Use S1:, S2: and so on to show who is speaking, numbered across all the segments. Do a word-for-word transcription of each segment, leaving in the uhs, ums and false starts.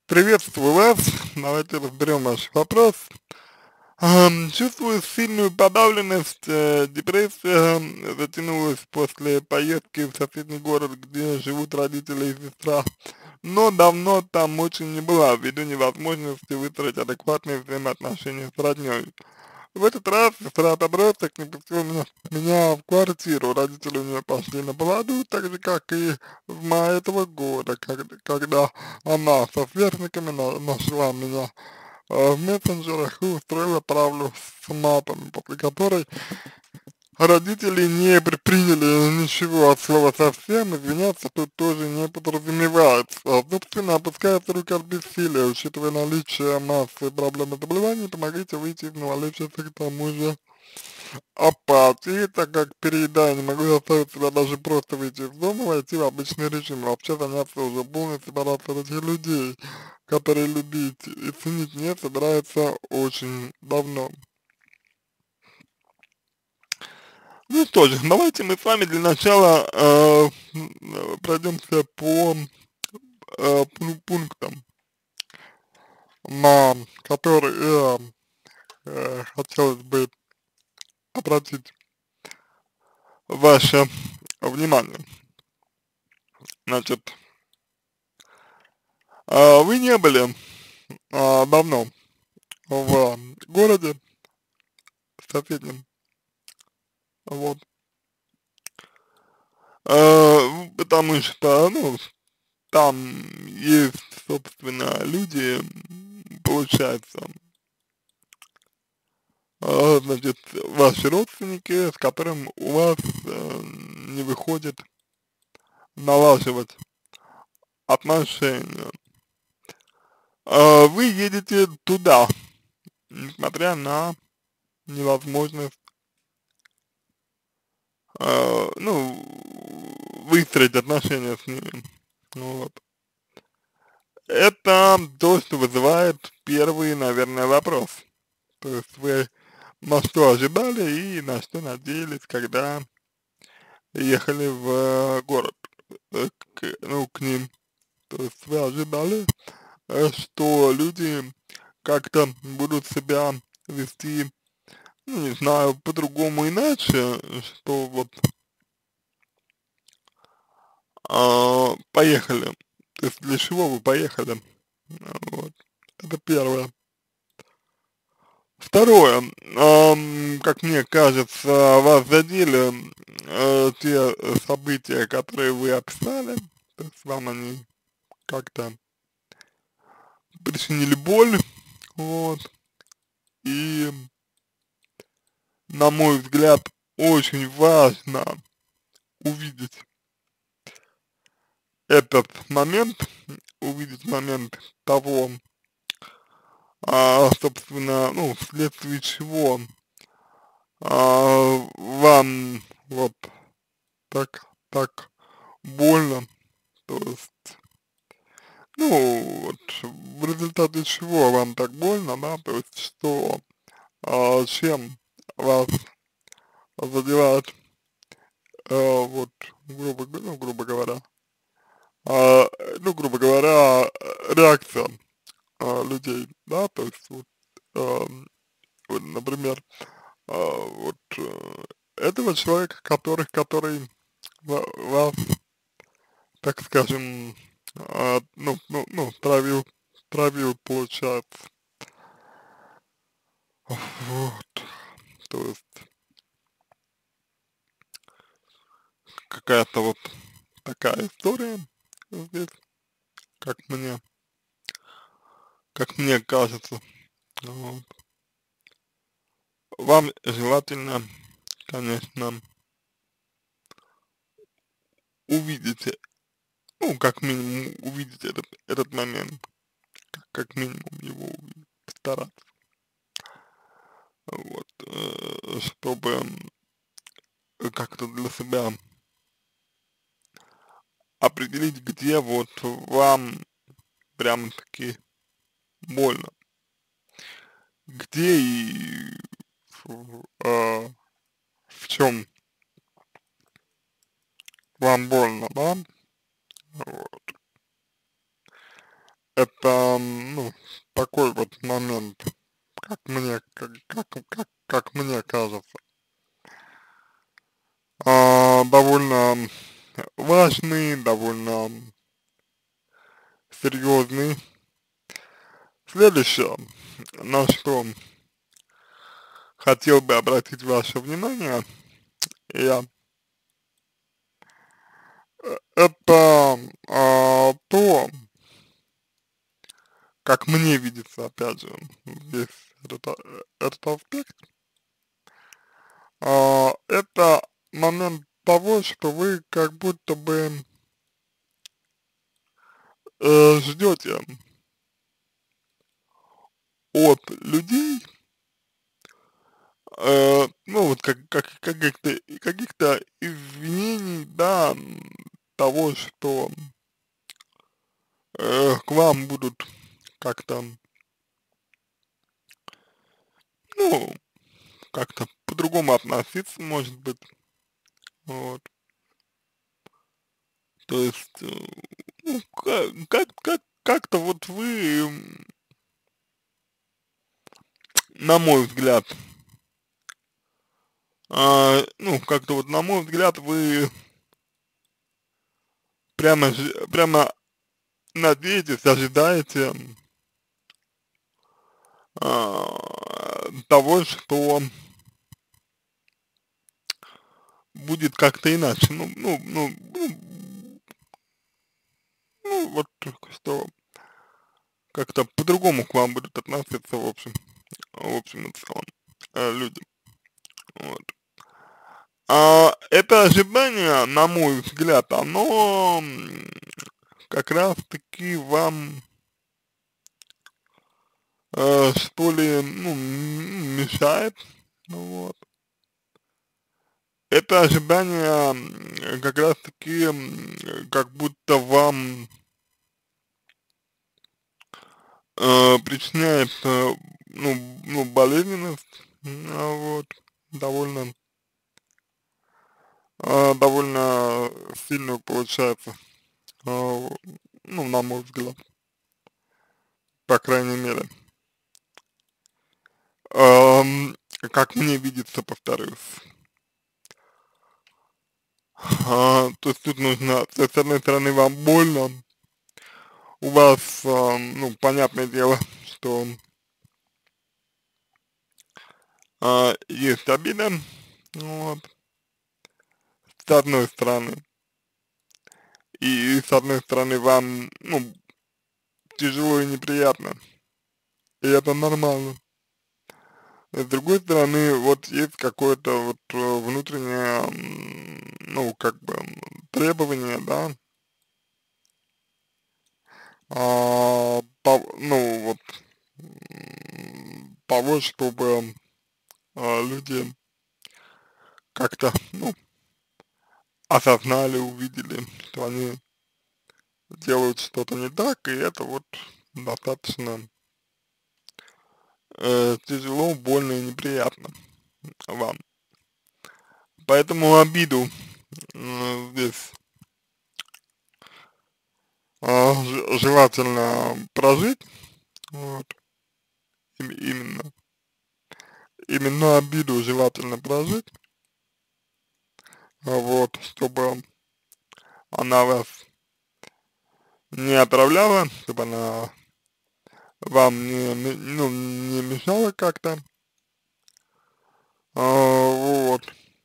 S1: Приветствую вас. Давайте разберем ваш вопрос. Ам, чувствую сильную подавленность, э, депрессия м, затянулась после поездки в соседний город, где живут родители и сестра. Но давно там очень не была, ввиду невозможности выстроить адекватные взаимоотношения с роднёй. В этот раз сестра-подросток не пустила меня, меня в квартиру. Родители у нее пошли на поводу, так же, как и в мае этого года, когда, когда она со сверстниками на- нашла меня э, в мессенджерах и устроила травлю с матом, после которой родители не предприняли ничего от слова совсем, извиняться тут тоже не подразумевается. А, собственно, опускаются руки от бессилия, учитывая наличие массы проблем и заболеваний, помогите выйти из навалившейся к тому же апатии, так как переедая не могу заставить себя даже просто выйти из дома, войти в обычный режим, вообще заняться уже полной сепарацией от этих людей, которые любить и ценить не собираются очень давно. Ну что же, давайте мы с вами для начала э, м, пройдемся по э, пун- пунктам, на которые э, э, хотелось бы обратить ваше внимание. Значит, э, вы не были э, давно в городе соседнем, вот, э, потому что, ну, там есть, собственно, люди, м, получается, а, значит, ваши родственники, с которым у вас э, не выходит налаживать отношения. А, вы едете туда, несмотря на невозможность, а, ну, выстроить отношения с ними. Ну вот. Это то, что вызывает первый, наверное, вопрос. То есть вы на что ожидали и на что надеялись, когда ехали в город, э, к, ну, к ним. То есть вы ожидали, э, что люди как-то будут себя вести, ну, не знаю, по-другому, иначе, что вот а, поехали. То есть для чего вы поехали? А, Вот. Это первое. Второе, ам, как мне кажется, вас задели э, те события, которые вы описали, то есть вам они как-то причинили боль, вот, и, на мой взгляд, очень важно увидеть этот момент, увидеть момент того, а, собственно, ну, вследствие чего а, вам вот так, так больно, то есть, ну, вот в результате чего вам так больно, да, то есть, что, а, чем вас задевает, э, вот, грубо, г- ну, грубо говоря, а, э, ну, грубо говоря, э, реакция а, людей, да, то есть вот, ам, вот, например, а, вот э, этого человека, который, который ва- вас, так скажем, а, ну, ну, ну, травил, травил, получается, вот, то есть какая-то вот такая история здесь, как мне, как мне кажется, вот. Вам желательно, конечно, увидеть, ну, как минимум увидеть этот, этот момент, как, как минимум его увидеть, постараться, вот, э, чтобы э, как-то для себя определить, где вот вам прям-таки больно, где и в, а, в чем вам больно, да, вот. это, ну, такой вот момент, как мне, как, как, как, как мне кажется, а, довольно важный, довольно серьезный. Следующее, на что хотел бы обратить ваше внимание, я, э, это а, то, как мне видится, опять же, весь этот, а- этот аспект, а, это момент того, что вы как будто бы э, ждете от людей, э, ну вот как, как, каких-то каких-то извинений, да, м, того, что э, к вам будут как-то, ну, как-то по-другому относиться, может быть, вот, то есть, э, ну, как, как, как, как-то вот вы, м, на мой взгляд, а, ну, как-то вот на мой взгляд, вы прямо, ж- прямо надеетесь, ожидаете а, того, что будет как-то иначе, ну, ну, ну, ну, ну, вот, что как-то по-другому к вам будут относиться, в общем, в общем и целом, э, люди, вот. А это ожидание, на мой взгляд, оно м, как раз-таки вам, э, что ли, ну, м, мешает, ну вот. Это ожидание м, как раз-таки м, как будто вам э, причиняет, э, ну, ну, болезненность, м, а вот, довольно, э, довольно сильную получается, э, вот, ну, на мой взгляд, по крайней мере. Ам, как мне видится, повторюсь. А, то есть тут нужно, то есть, с одной стороны, вам больно, у вас, а, ну, понятное дело, что а, есть обида, вот, с одной стороны, и с одной стороны вам, ну, тяжело и неприятно, и это нормально. С другой стороны, вот есть какое-то вот э, внутреннее, м, ну, как бы, м, требование, да, а, по- ну, вот, м, того, чтобы а, люди как-то, ну, осознали, увидели, что они делают что-то не так, и это вот достаточно э, тяжело, больно и неприятно вам. Поэтому обиду э, здесь а, ж- желательно прожить, вот, им- именно, именно обиду желательно прожить, а вот, чтобы она вас не отравляла, чтобы она вам не, ме- ну, не мешала как-то, а, вот,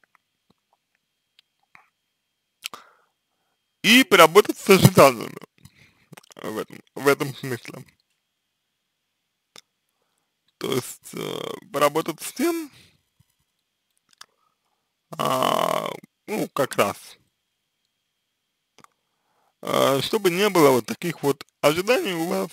S1: и поработать с ожиданиями в этом, в этом смысле. То есть э, поработать с тем, а, ну, как раз, а, чтобы не было вот таких вот ожиданий у вас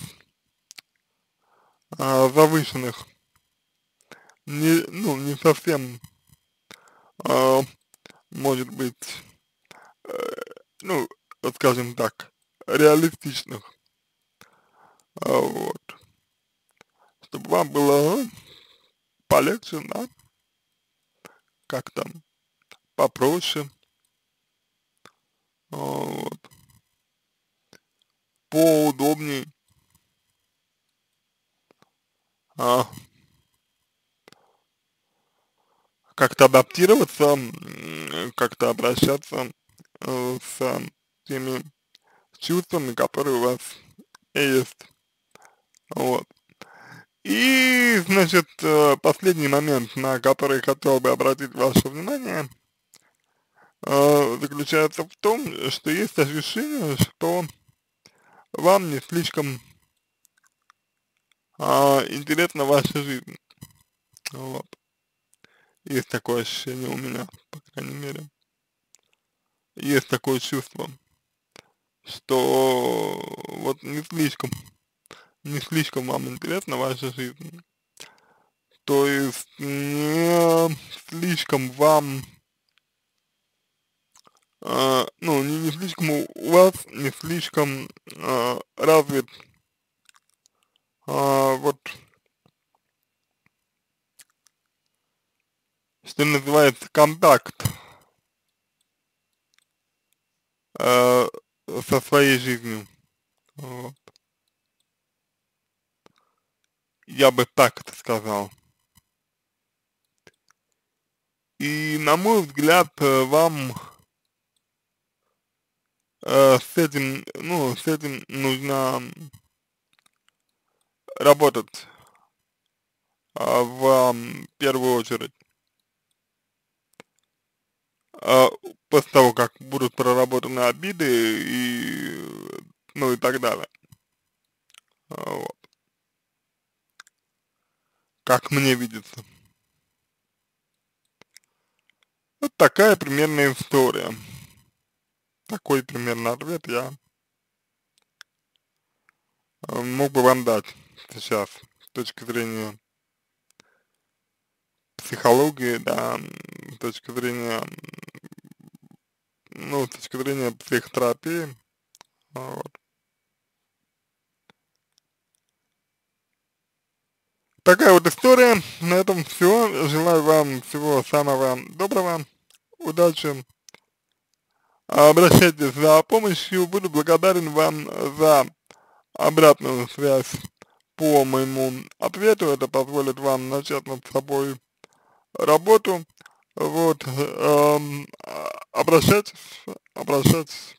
S1: а, завышенных, не, ну, не совсем, а, может быть, э, ну, вот скажем так, реалистичных, а, вот, чтобы вам было полегче, да, как там, попроще, а, вот, поудобней, а, как-то адаптироваться, м, как-то обращаться э, с теми чувствами, которые у вас есть. Вот. И, значит, э, последний момент, на который хотел бы обратить ваше внимание, э, заключается в том, что есть ощущение, что вам не слишком а, интересна ваша жизнь. Вот. Есть такое ощущение у меня, по крайней мере. Есть такое чувство, что вот не слишком, не слишком вам интересна ваша жизнь. То есть не слишком вам, а, ну, не, не слишком у у вас, не слишком а, развит а, вот, что называется, контакт а, со своей жизнью. Вот. Я бы так это сказал. И на мой взгляд, э, вам э, с этим, ну, с этим нужно работать а, в ам, первую очередь. А, После того, как будут проработаны обиды и, ну, и так далее. А, вот. Как мне видится. Вот такая примерная история. Такой примерно ответ я э, мог бы вам дать сейчас с точки зрения психологии, да, м, с точки зрения, м, ну, с точки зрения психотерапии. А, вот. Такая вот история. На этом все. Желаю вам всего самого доброго. Удачи. Обращайтесь за помощью. Буду благодарен вам за обратную связь по моему ответу. Это позволит вам начать над собой работу. Вот. эм, а, обращайтесь, обращайтесь.